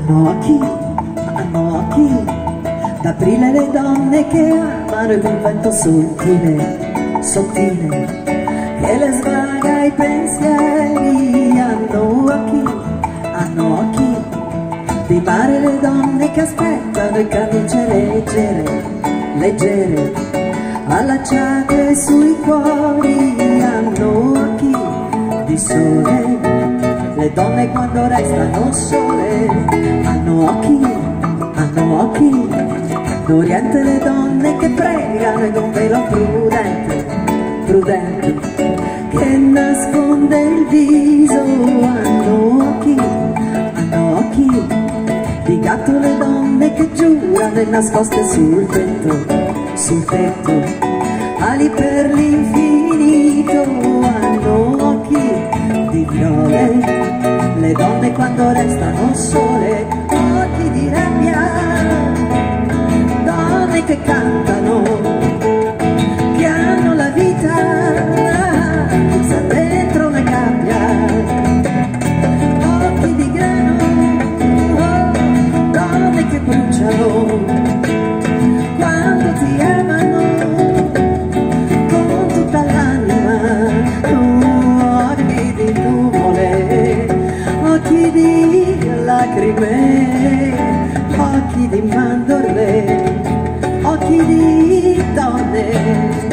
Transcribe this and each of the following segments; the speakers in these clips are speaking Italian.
hanno occhi d'aprile le donne che amano il vento sottile che le svaga i pensieri. Hanno occhi di mare le donne che aspettano in camicie leggere allacciate sui cuori. Hanno occhi di sole le donne quando restano sole. Hanno occhi d'Oriente le donne che pregano in un velo prudente che nasconde il viso. Hanno occhi di gatto le donne che giurano nascoste sul tetto ali per l'infinito. Hanno occhi di viole le donne quando restano sole. Occhi di rabbia, donne che cantano, che hanno la vita chiusa dentro una gabbia. Occhi di grano, donne che bruciano quando ti amano con tutta l'anima. Occhi di nuvole, occhi di lacrime, occhi di mandorle, occhi di donne.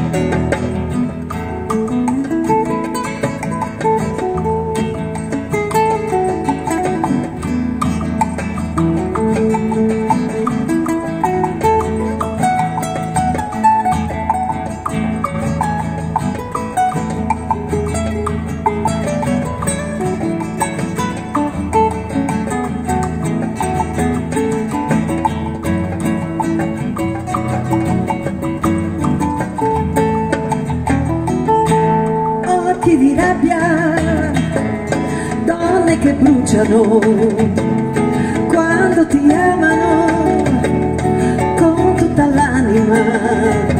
Occhi di rabbia, donne che bruciano quando ti amano con tutta l'anima.